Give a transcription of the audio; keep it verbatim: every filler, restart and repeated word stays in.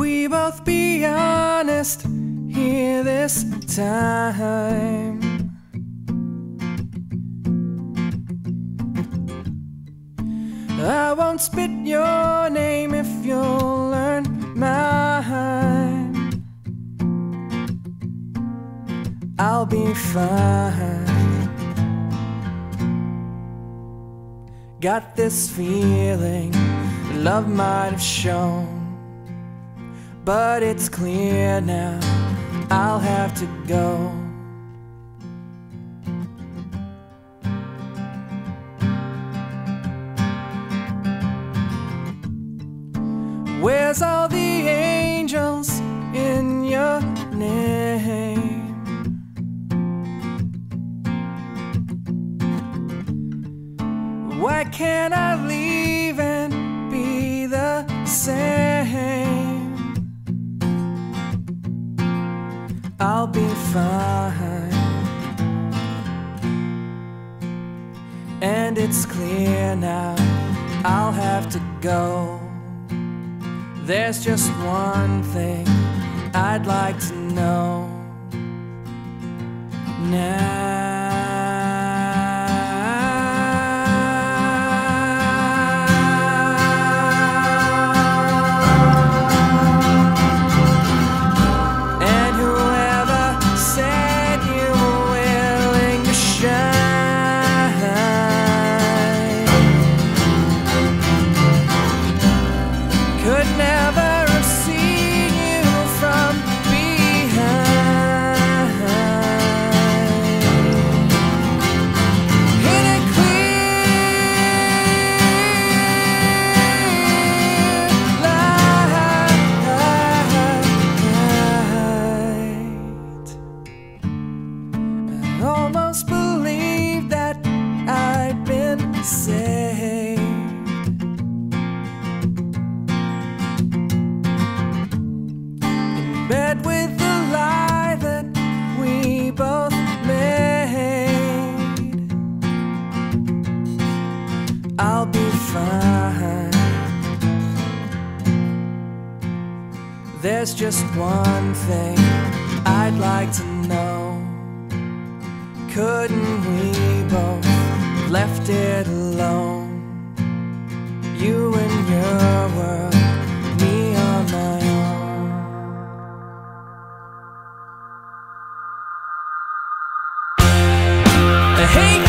we both be honest here this time? I won't spit your name if you'll learn mine. I'll be fine. Got this feeling love might have shown, but it's clear now I'll have to go. Where's all the angels in your name? Why can't I leave and be the same? I'll be fine. And it's clear now I'll have to go. There's just one thing I'd like to know now. And whoever said you were willing to shine could never have seen you from behind. In a clear light, I almost believed that I'd been saved. Bed with the lie that we both made. I'll be fine. There's just one thing I'd like to know. Couldn't we both left it alone? You and your world, me on my own. Hey